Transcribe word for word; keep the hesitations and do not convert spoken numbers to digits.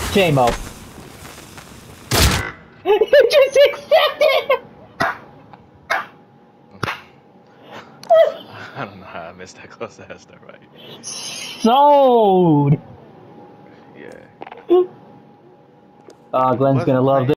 J-Mo. You just accepted! I don't know how I missed that close ass though, right? Sold! Yeah. Uh, Glenn's Was gonna love playing. this.